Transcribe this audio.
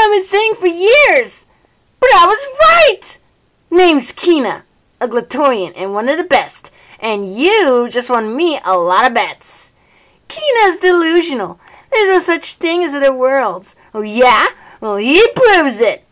I've been saying for years. But I was right! Name's Kiina, a Glatorian and one of the best, and you just won me a lot of bets. Kiina's delusional. There's no such thing as other worlds. Oh yeah? Well, he proves it.